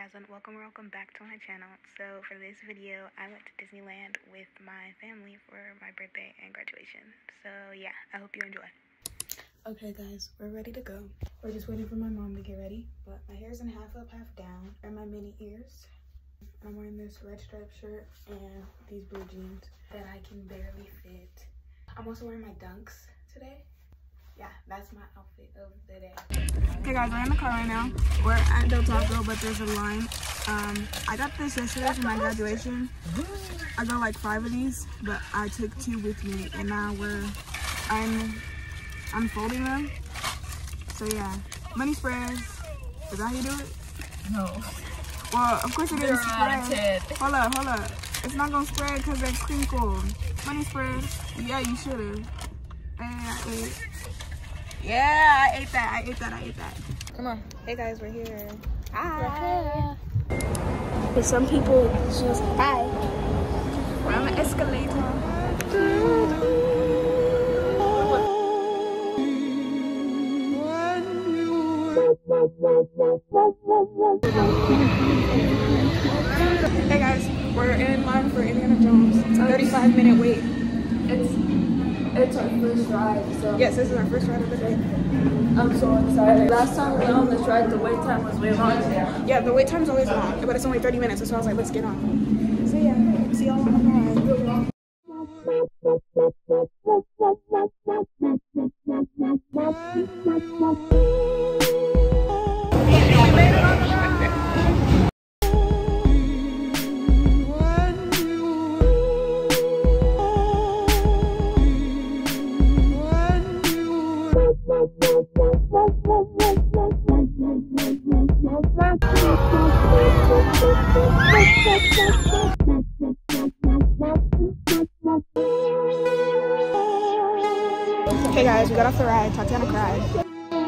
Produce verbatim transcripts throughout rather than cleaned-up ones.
guys, and welcome or welcome back to my channel. So for this video, I went to Disneyland with my family for my birthday and graduation. So yeah, I hope you enjoy. Okay guys, we're ready to go. We're just waiting for my mom to get ready, but my hair's in half up, half down, and my mini ears. I'm wearing this red striped shirt and these blue jeans that I can barely fit. I'm also wearing my Dunks today. Yeah, that's my outfit of the day. Okay guys, we're in the car right now. We're at Del Taco, but there's a line. Um, I got this yesterday for my graduation. I got like five of these, but I took two with me, and now we're, I'm unfolding them. So yeah, money spreads. Is that how you do it? No. Well, of course it is spread. Hold up, hold up. It's not gonna spread because they're crinkled. Money spreads. Yeah, you should've. Hey, I ate. Yeah, I ate that. I ate that. I ate that. Come on. Hey guys, we're here. Hi. But some people just hi. We're on the escalator. Hey guys, we're in line for Indiana Jones. It's a thirty-five minute wait. It's it's our first ride, so Yes, this is our first ride of the day. I'm so excited. Last time we went on this ride, the wait time was way long. Yeah, the wait time's always long, but it's only thirty minutes, so I was like, let's get on. So yeah, see y'all on the ride. Hey guys, we got off the ride. Tatiana cried.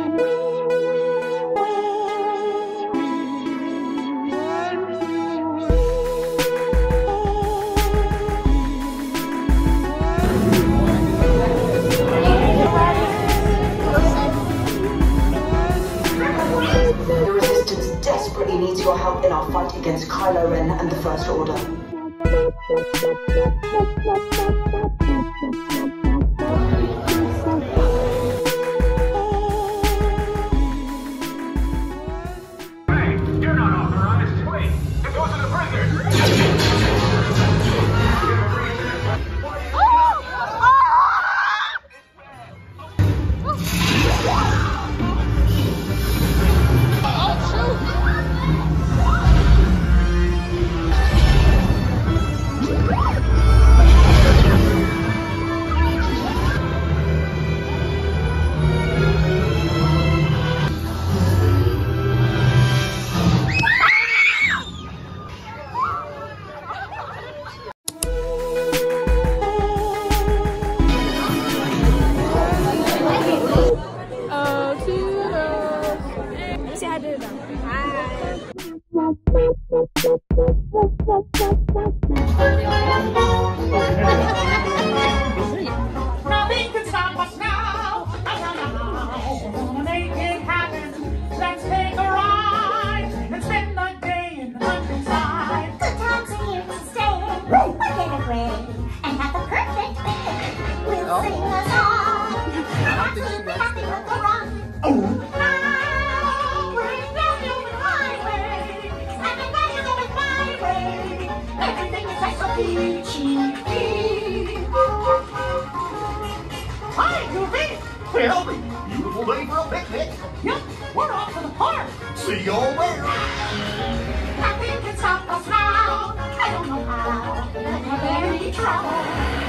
The Resistance desperately needs your help in our fight against Kylo Ren and the First Order. Nothing can stop us now. We're gonna make it happen. Let's take a ride and spend the day in the countryside. Good times are here to stay. We'll get away and have the perfect day. We'll sing a song. Absolutely happy with the run. Now we're in Daniel with highway. And in Daniel with my way. Everything is nice so peachy. Hi, Goofy. Well, beautiful day for a picnic. Yep, we're off to the park. See y'all there. Nothing can stop us now. I don't know how, but we're very trouble.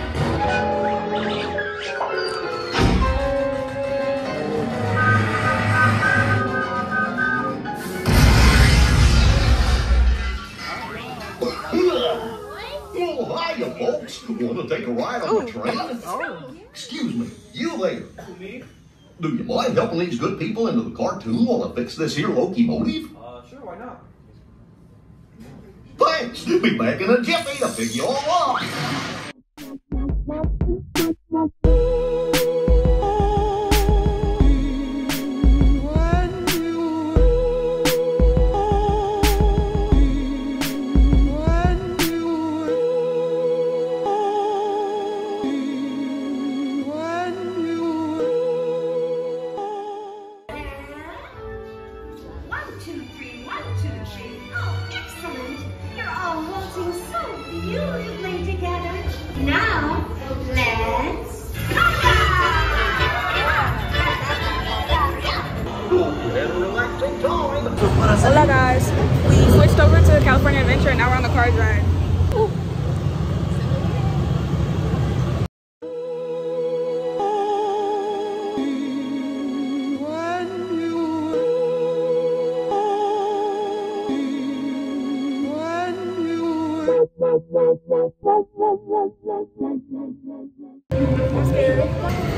Oh, hiya, folks. Want to take a ride on the train? Oh. Excuse me, you there. Do you mind helping these good people into the cartoon while I fix this here locomotive? Uh, sure, why not? Thanks. Be back in a jiffy to pick you all up. Hola guys, we switched over to California Adventure and now we're on the cars ride. Ooh. I'm scared.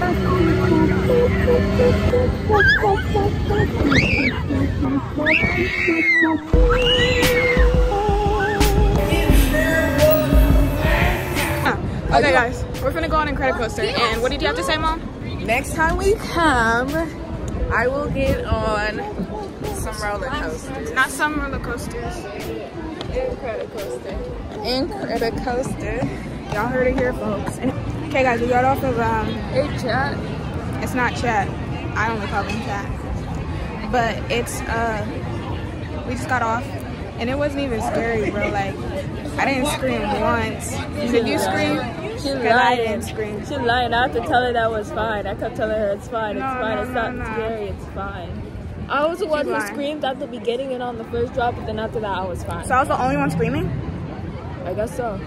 Okay guys, we're gonna go on Incredicoaster, and what did you have to say, Mom? Next time we come, I will get on some roller coasters. Not some roller coasters. Incredicoaster. Incredicoaster. Y'all heard it here, folks. Okay guys, we got off of um Hey chat. it's not chat. I only call them chat. But it's uh we just got off and it wasn't even scary, bro. Like I didn't scream once. Did you scream? She Because I lied. didn't scream. She lied. I have to tell her that was fine. I kept telling her it's fine. It's No, fine. no, it's no, not no. scary. It's fine. I was the one who lied. screamed at the beginning and on the first drop, but then after that, I was fine. So I was the only one screaming? I guess so.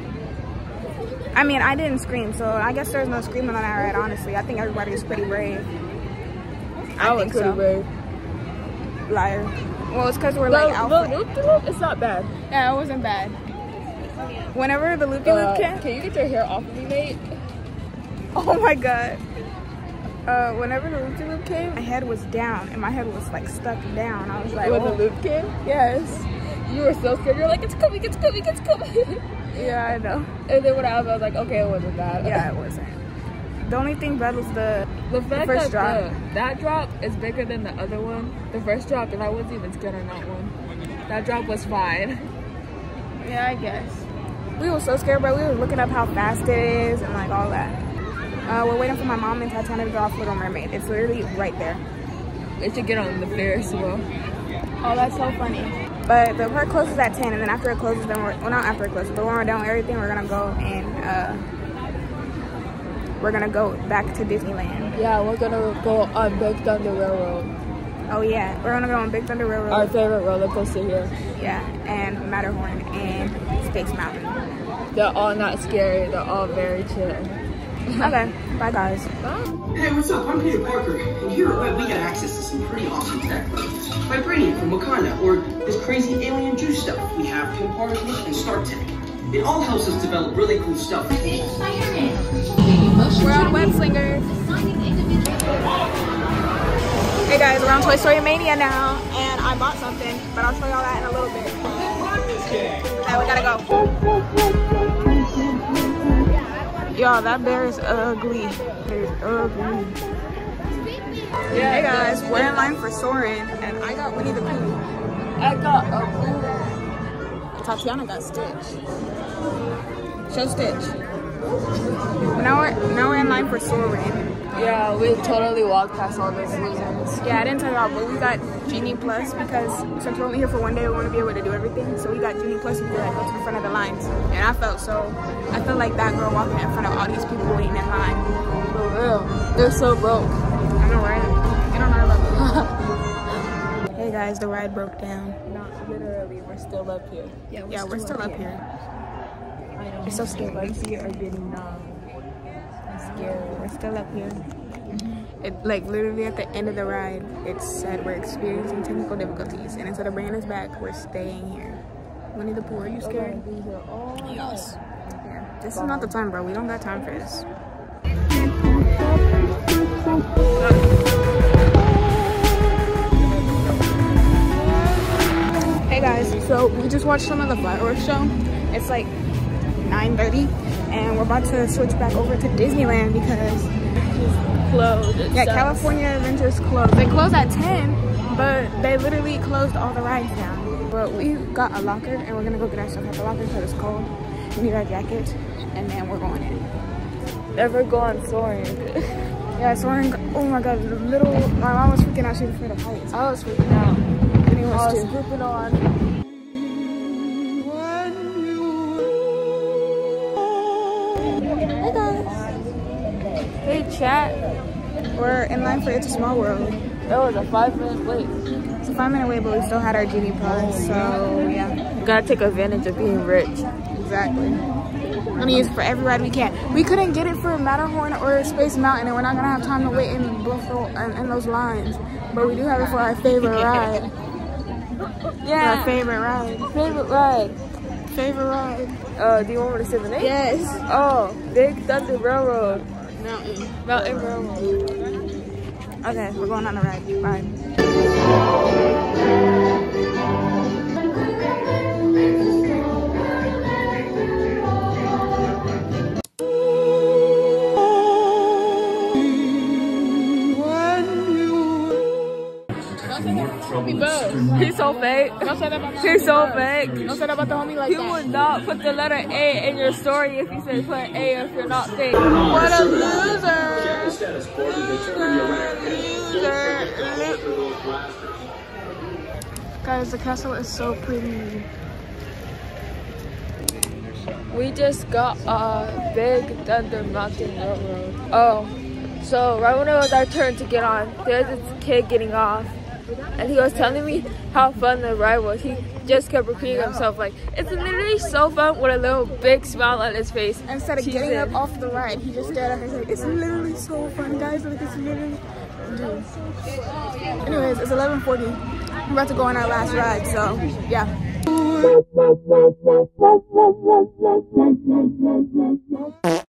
I mean, I didn't scream, so I guess there's no screaming on that ride, honestly. I think everybody was pretty brave. I, I was think pretty so. brave. Liar. Well, it's because we're Well, like well, alpha. loop, loop, it's not bad. Yeah, it wasn't bad. Whenever the loopy loop Uh, came. can you get your hair off of me, mate? Oh my god. Uh, whenever the loopy loop came, my head was down and my head was like stuck down. I was like, When oh. the loop came? Yes. You were so scared. You're like, it's coming, it's coming, it's coming. Yeah, I know. And then when I was, I was like, okay, it wasn't bad. Yeah, it wasn't. The only thing bad was the The fact first that drop. The, that drop is bigger than the other one. The first drop, and I wasn't even scared on that one. That drop was fine. Yeah, I guess. We were so scared, bro. We were looking up how fast it is and like all that. Uh, we're waiting for my mom and Tatiana to go off Little Mermaid. It's literally right there. They should get on the Ferris wheel. Oh, that's so funny. But the park closes at ten, and then after it closes, then we're, well, not after it closes, but when we're done with everything, we're gonna go and uh, we're gonna go back to Disneyland. Yeah, we're gonna go on Big Thunder Railroad. Oh yeah, we're gonna go on Big Thunder Railroad. Our favorite roller coaster here. Yeah, and Matterhorn and Space Mountain. They're all not scary. They're all very chill. Okay, bye guys. Hey, what's up? I'm Peter Parker, and here at Web we got access to some pretty awesome tech. Vibranium from Wakanda, or this crazy alien juice stuff. We have Pin Particles and Stark Tech. It all helps us develop really cool stuff. We're on Web Slingers. Hey guys, we're on Toy Story Mania now, and I bought something, but I'll show y'all that in a little bit. Okay, we gotta go. Y'all, that bear is ugly. It's ugly. Yeah, Hey guys, we're in line for Soarin', and I got Winnie the Pooh. I got a Tatiana got Stitch. Show Stitch. Now we're now we're in line for Soarin'. Yeah, we totally walked past all those losers. Yeah, I didn't tell y'all, but we got Genie Plus because since we're only here for one day, we want to be able to do everything. So we got Genie Plus and we like go to the front of the lines. And I felt so, I felt like that girl walking in front of all these people waiting in line. For real. They're so broke. I know, right? You don't know about Hey guys, the ride broke down. Not literally, we're still up here. Yeah, we're, yeah, we're still up here. I know. It's so scary. My feet are getting numb. I'm scared. We're still up here. It, like literally at the end of the ride, it said we're experiencing technical difficulties, and instead of bringing us back, we're staying here. Winnie the Pooh, are you scared? Yes. Yeah. This is not the time, bro. We don't got time for this. Hey guys, so we just watched some of the fireworks show. It's like nine thirty, and we're about to switch back over to Disneyland because Closed. yeah, California Adventures closed. They closed at ten, but they literally closed all the rides down. But we got a locker, and we're gonna go get our stuff at the locker because it's cold. We need our jackets, and then we're going in. Never go on Soaring. Yeah, Soaring. Oh my god, the little. My mom was freaking out. She was afraid of heights. I was freaking out. Vinny I was was too. grouping on. Hey guys. Hey chat. We're in line for It's a Small World. That was a five minute wait. It's a five minute wait, but we still had our Genie Plus, so yeah. Gotta take advantage of being rich. Exactly. We're gonna use it for every ride we can. We couldn't get it for Matterhorn or Space Mountain, and we're not gonna have time to wait in both in, in those lines. But we do have it for our favorite ride. Yeah. Our favorite ride. Favorite ride. Favorite ride. Uh, do you want me to say the name? Yes. Oh, Big Thunder Railroad. Mountain. Mountain Railroad. Okay, we're going on a ride. Bye. He's so fake. Don't say that about my He's so homie. fake. Don't say that about the homie like He that. would not put the letter A in your story if you said put A if you're not fake. What a loser! Loser. Guys, the castle is so pretty. We just got a Big Thunder Mountain Railroad. Oh, so right when it was our turn to get on, there's this kid getting off. And he was telling me how fun the ride was. He just kept repeating himself like, it's literally so fun with a little big smile on his face. Instead of She getting said- up off the ride, he just stared at her and said, it's literally so fun, guys. Like, it's literally... Dude. Anyways, it's eleven forty. We're about to go on our last ride, so yeah.